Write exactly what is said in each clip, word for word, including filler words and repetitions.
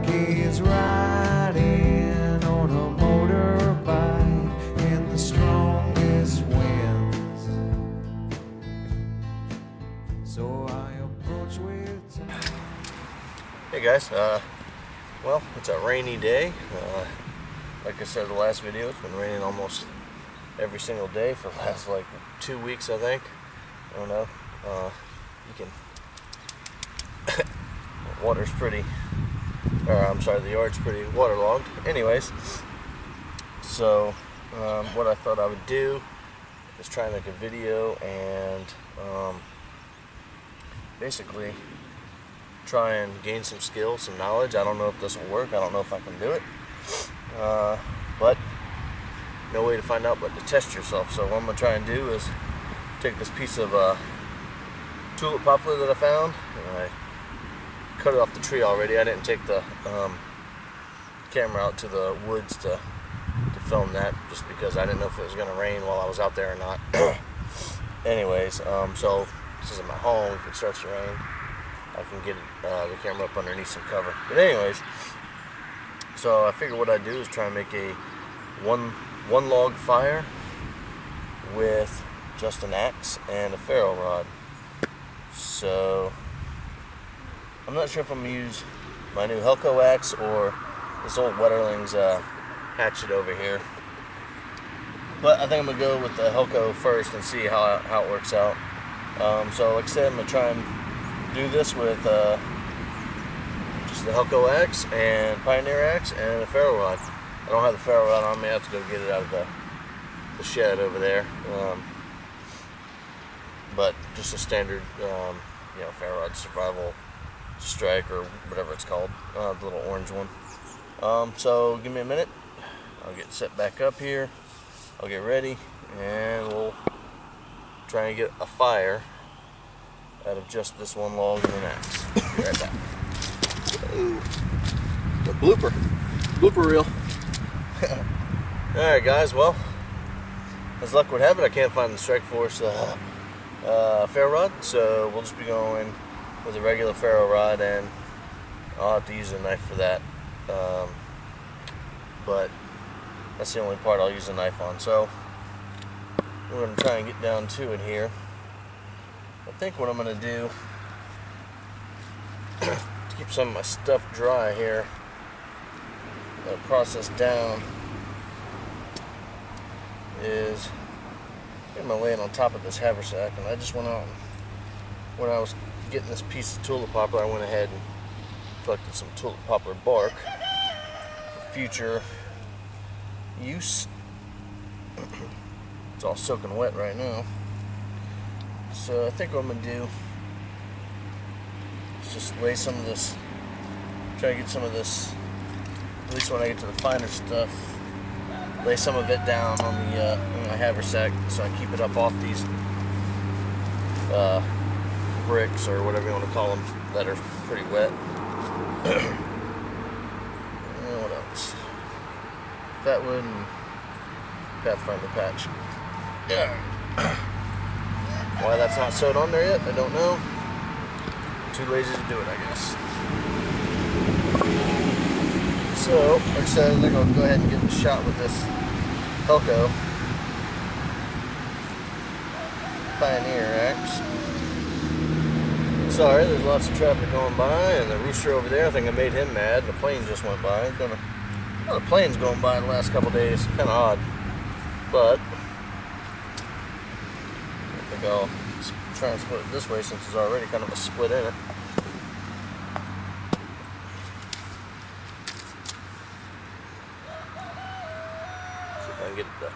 like he's riding on a motorbike in the strongest winds. So I approach with time. Hey guys, uh, well, it's a rainy day. Uh, like I said in the last video, it's been raining almost every single day for the last like two weeks, I think. I don't know. Uh, you can. Water's pretty. Or I'm sorry, the yard's pretty waterlogged. Anyways, so um, what I thought I would do is try and make a video and um, basically try and gain some skill, some knowledge. I don't know if this will work. I don't know if I can do it. Uh, but no way to find out but to test yourself. So what I'm going to try and do is take this piece of uh, tulip poplar that I found, and I cut it off the tree already. I didn't take the um, camera out to the woods to, to film that, just because I didn't know if it was going to rain while I was out there or not. Anyways, um, so this isn't my home. If it starts to rain, I can get uh, the camera up underneath some cover. But anyways, so I figured what I'd do is try and make a one one log fire with just an axe and a ferro rod. So I'm not sure if I'm going to use my new Helco axe or this old Wetterling's uh, hatchet over here. But I think I'm going to go with the Helco first and see how, how it works out. Um, so like I said, I'm going to try and do this with uh, just the Helco axe and Pioneer axe and a ferro rod. I don't have the ferro rod on me. I have to go get it out of the, the shed over there. Um, but just a standard um, you know, ferro rod survival strike or whatever it's called, uh, the little orange one. Um, so give me a minute. I'll get set back up here. I'll get ready, and we'll try and get a fire out of just this one log and an axe. Be right back. Ooh, the blooper, blooper reel. All right, guys. Well, as luck would have it, I can't find the Strike Force uh, uh, ferro rod, so we'll just be going with a regular ferro rod, and I'll have to use a knife for that. Um, but that's the only part I'll use a knife on. So we're going to try and get down to it here. I think what I'm going to do to keep some of my stuff dry here, uh, process down, is I'm laying on top of this haversack, and I just went out and when I was getting this piece of tulip poplar, I went ahead and collected some tulip poplar bark for future use. It's all soaking wet right now. So I think what I'm going to do is just lay some of this, try to get some of this, at least when I get to the finer stuff, lay some of it down on the uh, on my haversack so I keep it up off these uh, bricks or whatever you want to call them that are pretty wet. And what else? Fatwood and Pathfinder patch. Yeah. Why that's not sewed on there yet, I don't know. Too lazy to do it, I guess. So, like I said, I think I'll go ahead and give it a shot with this Helco Pioneer axe. Sorry, there's lots of traffic going by, and the rooster over there, I think I made him mad. The plane just went by. It's gonna, well, the plane's going by the last couple days. Kind of odd, but I think I'll try and split it this way since there's already kind of a split in it. See if I can get it done.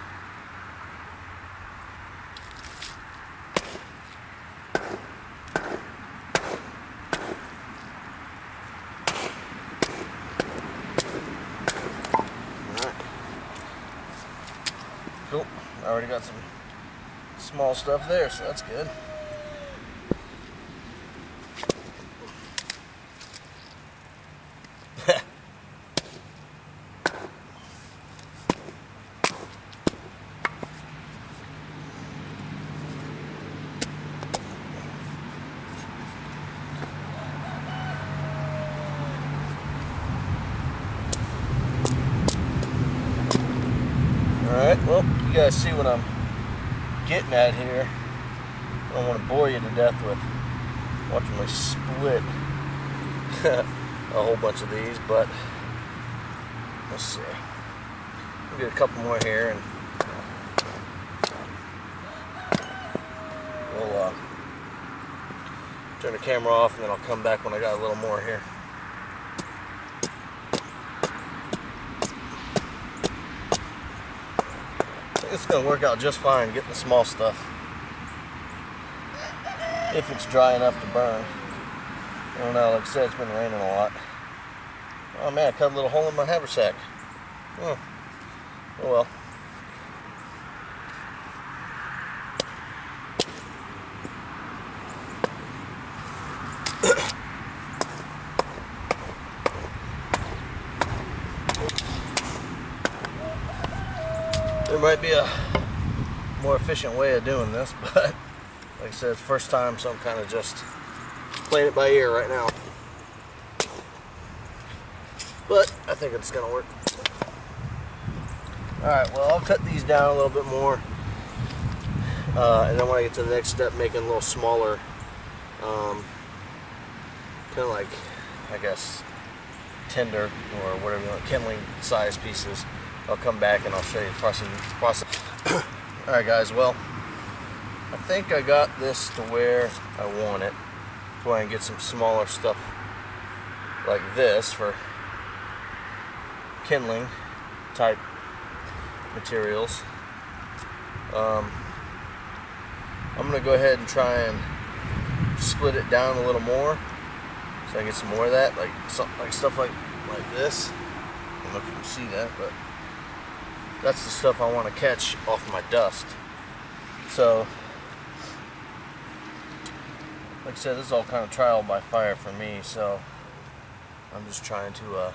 Cool. I already got some small stuff there, so that's good. Alright, well, you guys see what I'm getting at here. I don't want to bore you to death with watching me split a whole bunch of these, but let's see. We'll get a couple more here and we'll uh, turn the camera off, and then I'll come back when I got a little more here. I think it's going to work out just fine getting the small stuff, if it's dry enough to burn. I don't know, like I said, it's been raining a lot. Oh man, I cut a little hole in my haversack. Oh, oh well. There might be a more efficient way of doing this, but like I said, it's the first time, so I'm kind of just playing it by ear right now. But I think it's gonna work. Alright, well, I'll cut these down a little bit more. Uh, and then when I get to the next step, making a little smaller, um, kind of like, I guess, tinder or whatever you want, kindling size pieces, I'll come back and I'll show you the process. process. Alright guys, well, I think I got this to where I want it, to where I can get some smaller stuff like this for kindling type materials. Um, I'm going to go ahead and try and split it down a little more so I get some more of that, like something like stuff like like this. I don't know if you can see that, but that's the stuff I want to catch off my dust. So, like I said, this is all kind of trial by fire for me, so I'm just trying to, uh,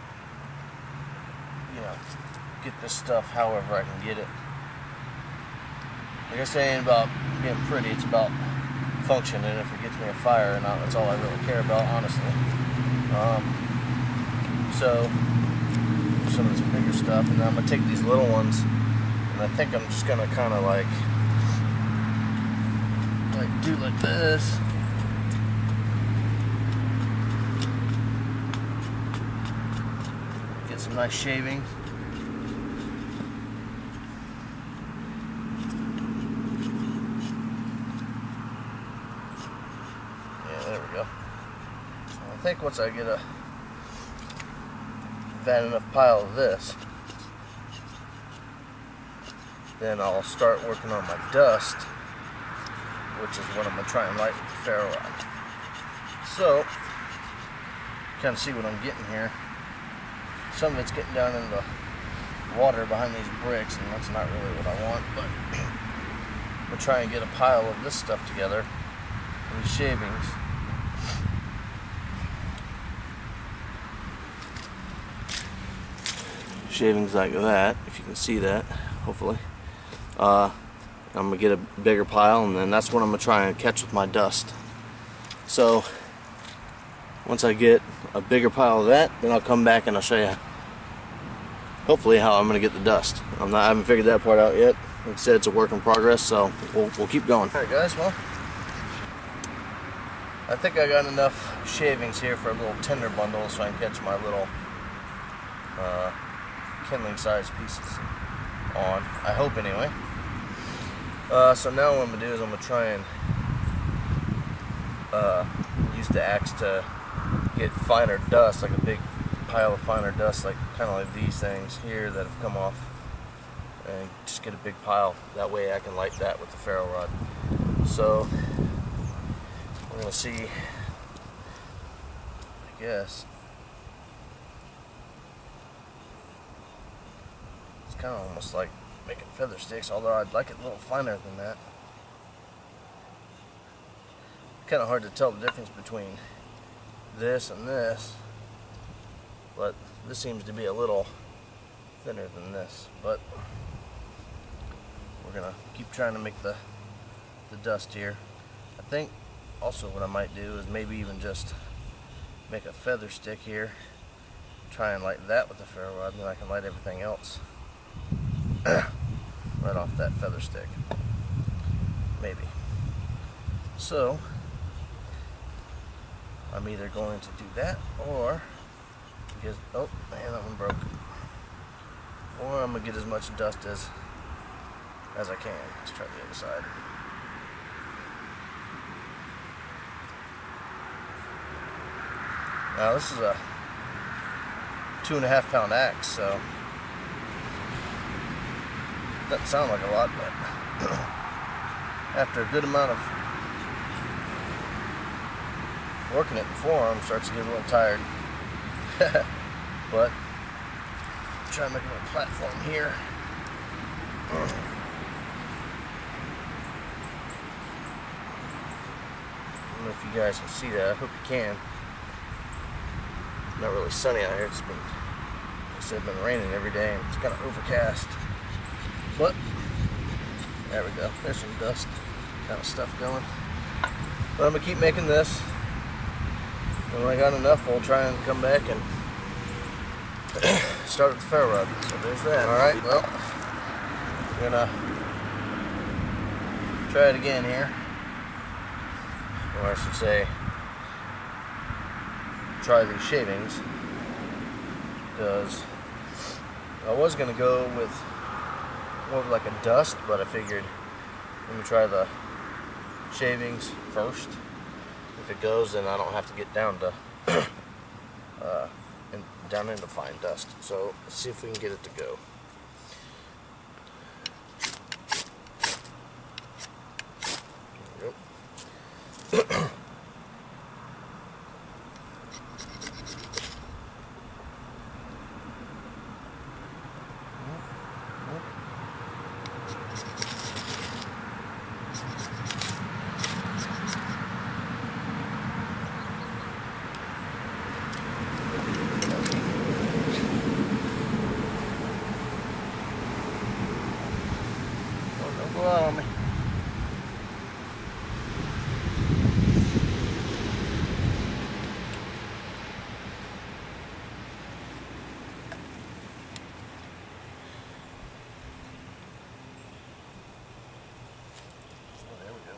you know, get this stuff however I can get it. Like I say, it ain't about being pretty, it's about function, and if it gets me a fire or not, that's all I really care about, honestly. Um, so, some of this bigger stuff, and then I'm going to take these little ones, and I think I'm just going to kind of like, like do like this. Get some nice shavings. Yeah, there we go. So I think once I get a fat enough pile of this, then I'll start working on my dust, which is what I'm going to try and light with the ferro rod. So, kind of see what I'm getting here. Some of it's getting down in the water behind these bricks, and that's not really what I want, but I'm going to try and get a pile of this stuff together, these shavings. Shavings like that, if you can see that, hopefully. Uh, I'm going to get a bigger pile, and then that's what I'm going to try and catch with my dust. So, once I get a bigger pile of that, then I'll come back and I'll show you, hopefully, how I'm going to get the dust. I'm not, I haven't figured that part out yet. Like I said, it's a work in progress, so we'll, we'll keep going. Alright guys, well, I think I got enough shavings here for a little tinder bundle so I can catch my little uh, kindling size pieces on. I hope anyway. Uh, so now what I'm going to do is I'm going to try and uh, use the axe to get finer dust, like a big pile of finer dust, like kind of like these things here that have come off, and just get a big pile. That way I can light that with the ferro rod. So we're going to see, I guess. It's kind of almost like making feather sticks, although I'd like it a little finer than that. Kind of hard to tell the difference between this and this, but this seems to be a little thinner than this. But we're gonna keep trying to make the the dust here. I think also what I might do is maybe even just make a feather stick here, try and light that with the ferro rod, and then I can light everything else. right off that feather stick. Maybe. So I'm either going to do that or get, oh man, that one broke. Or I'm gonna get as much dust as as I can. Let's try the other side. Now this is a two and a half pound axe, so doesn't sound like a lot, but after a good amount of working it before, arm starts to get a little tired. But try to make a little platform here. I don't know if you guys can see that. I hope you can. Not really sunny out here. It's been, like I said, been raining every day, and it's kind of overcast. But there we go. There's some dust kind of stuff going. But I'm gonna keep making this. When I got enough, we'll try and come back and start with the ferro rod. So there's that. All right. Well, we're gonna try it again here, or I should say, try these shavings, because I was going to go with more of like a dust, but I figured let me try the shavings first. If it goes, then I don't have to get down to uh, in, down into fine dust. So let's see if we can get it to go. Yep. On me. Oh, there we go.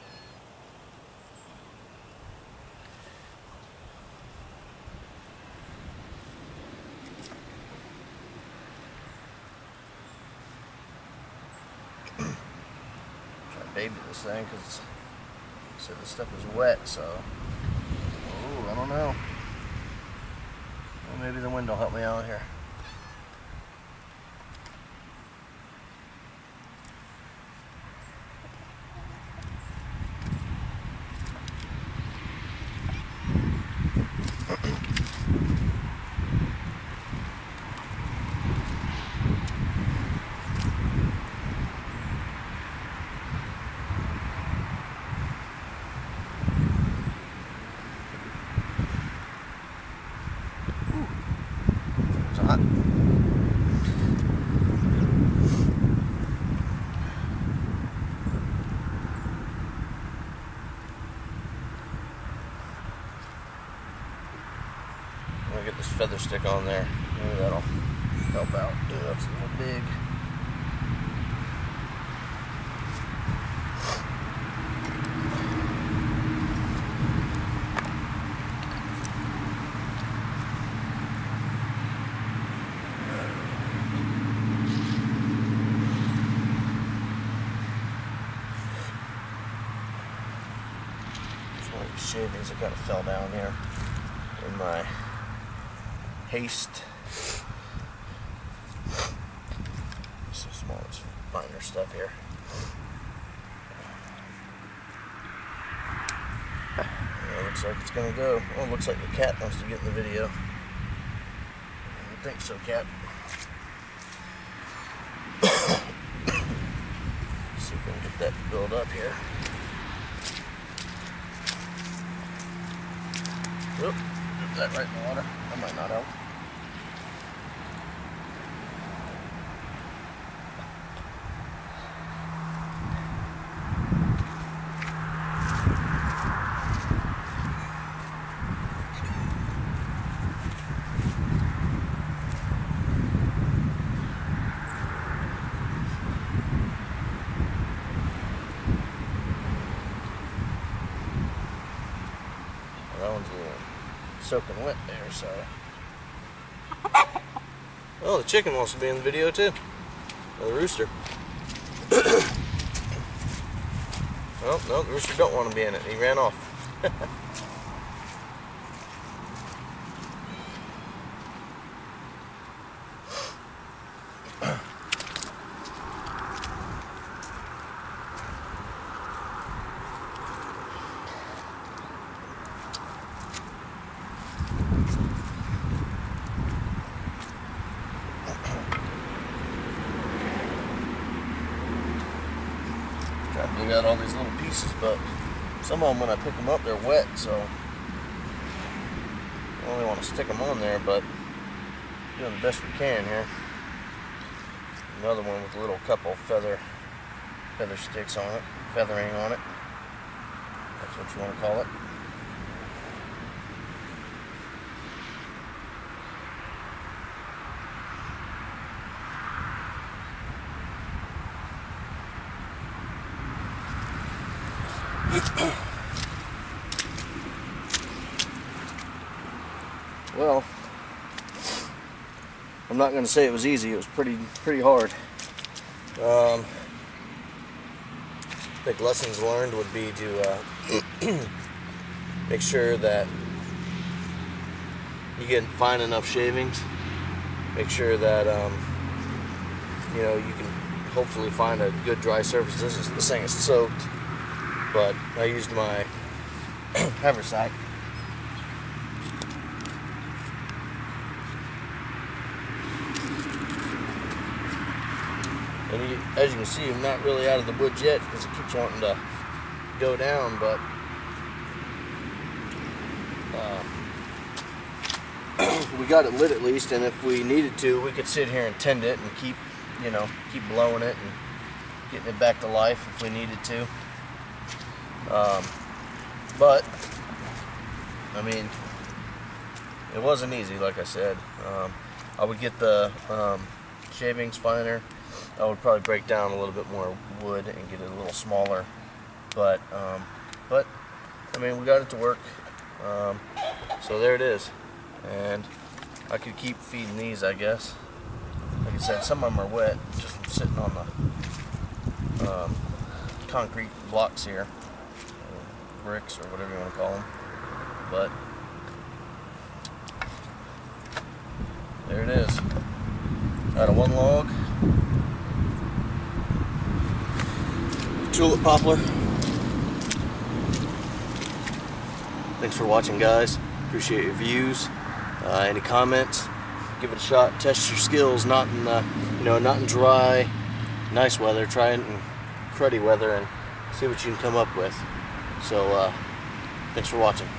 Baby this thing, because so this stuff is wet, so oh, I don't know. Well, maybe the wind will help me out here. Hot. I'm gonna get this feather stick on there. Maybe that'll help out. Dude, that's a little big. Shavings that kind of fell down here in my haste. So small, it's finer stuff here. Yeah, looks like it's gonna go. Oh, it looks like the cat wants to get in the video. I don't think so, cat. See if we can get that to build up here. Oop, dip that right in the water. That might not help. That one's a little soaking wet there, so. Oh, the chicken wants to be in the video too. Or the rooster. Oh, no, the rooster don't want to be in it. He ran off. Try to dig out all these little pieces, but some of them, when I pick them up, they're wet, so I only want to stick them on there, but doing the best we can here. Another one with a little couple feather feather sticks on it, feathering on it. That's what you want to call it. Well, I'm not going to say it was easy. It was pretty pretty hard. Um, I think lessons learned would be to uh, make sure that you get fine enough shavings. Make sure that um, you know, you can hopefully find a good dry surface. This is this thing is soaked, but I used my haversack. And you, as you can see, I'm not really out of the woods yet because it keeps wanting to go down, but uh, we got it lit at least, and if we needed to, we could sit here and tend it and keep, you know, keep blowing it and getting it back to life if we needed to. Um, but, I mean, it wasn't easy, like I said. Um, I would get the um, shavings finer. I would probably break down a little bit more wood and get it a little smaller, but um, but I mean, we got it to work. Um, so there it is, and I could keep feeding these, I guess. Like I said, some of them are wet just from sitting on the um, concrete blocks here, or bricks or whatever you want to call them. But there it is. Out of one log. Tulip poplar. Thanks for watching, guys. Appreciate your views. Uh, any comments? Give it a shot. Test your skills. Not in uh, you know, not in dry, nice weather. Try it in cruddy weather and see what you can come up with. So, uh, thanks for watching.